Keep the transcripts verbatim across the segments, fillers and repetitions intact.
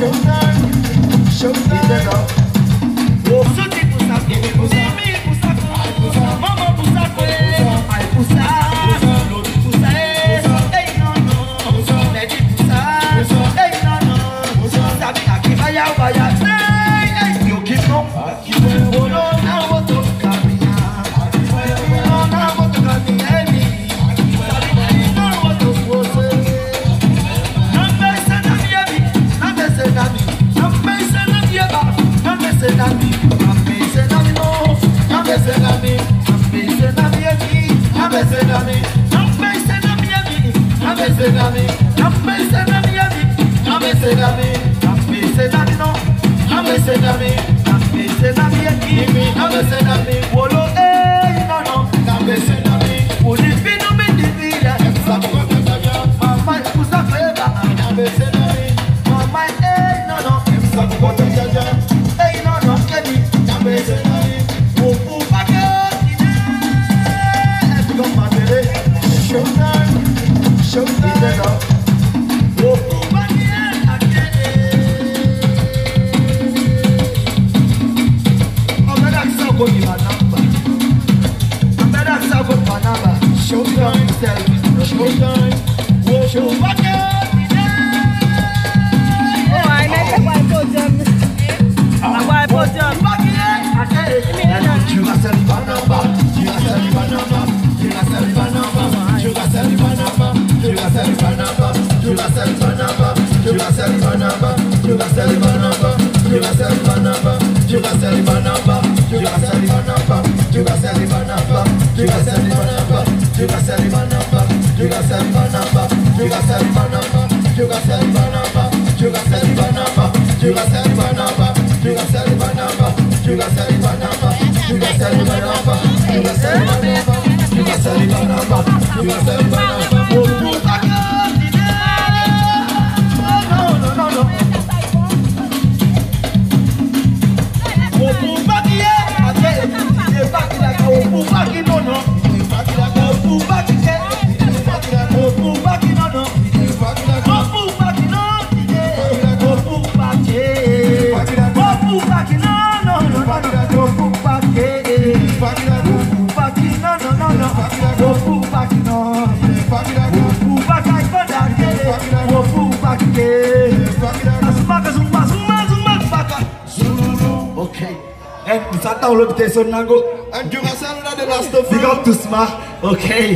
And you must send the last of Big up to Smart, okay.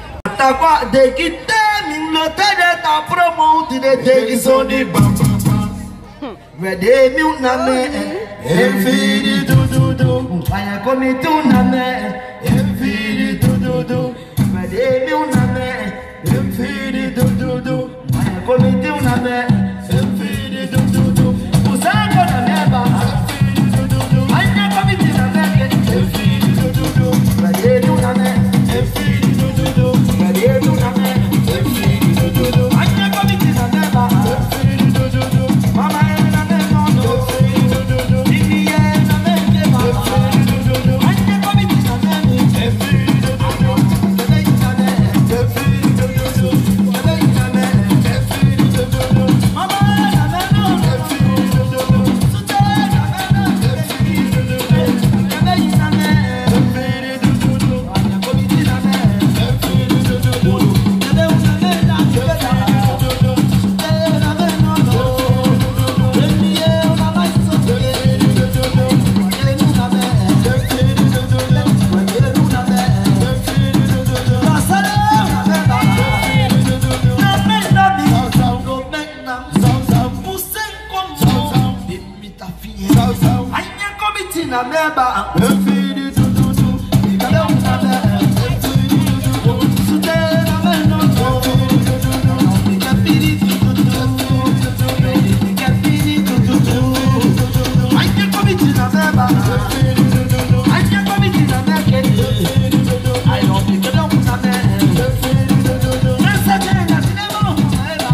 Takwa de kite min no tede ta promote de de isoni bam bam bam. Wede mi una me enfidi du du du. Aya komi tu na me enfidi du du du. Wede mi una me enfidi du du du. Aya komi tu na me enfidi du du du. Usanga na me ba enfidi du du du. Aya komi tu na me enfidi du du du. Wede mi una me enfidi du du du. Wede mi una me enfidi du du du. Aya komi tu na me ba enfidi du du du. Mama na me no no enfidi du du du. Iye na me ke ba enfidi du du du. Aya komi tu na me enfidi du du du. Wede mi una me enfidi du du du. Wede mi una me enfidi du du du. Mama na me no no enfidi du du du. Sute na me no enfidi du du du. Wede mi una me enfidi du du du. Aya komi tu na me enfidi du du du. Wede una me na enfidi du du du. Sute na me no no enfidi du du du. Iye na me so enfidi du du du. Wede mi una me enfidi du du du. Wede mi una me enfidi du du du. Kasale na me ba enfidi du du du. Na me na bi go make nam sound sound. Musen kom sound. Dimita fiye sound. Anya komiti na me ba enfidi du du du. Ikale una me enfidi du du du. Sute na me no no enfidi du du du. Ika piri du du du. Ika piri du du du. Anya komiti na me ba enfidi du du du. Anya komiti na me kedi enfidi du du. I don't think I don't na me enfidi du du du. Nasa jena sinemo na eba.